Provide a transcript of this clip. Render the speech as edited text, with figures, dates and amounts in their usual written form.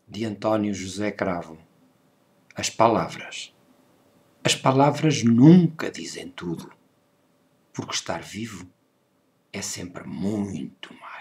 de António José Cravo. As palavras. As palavras nunca dizem tudo, porque estar vivo é sempre muito mais.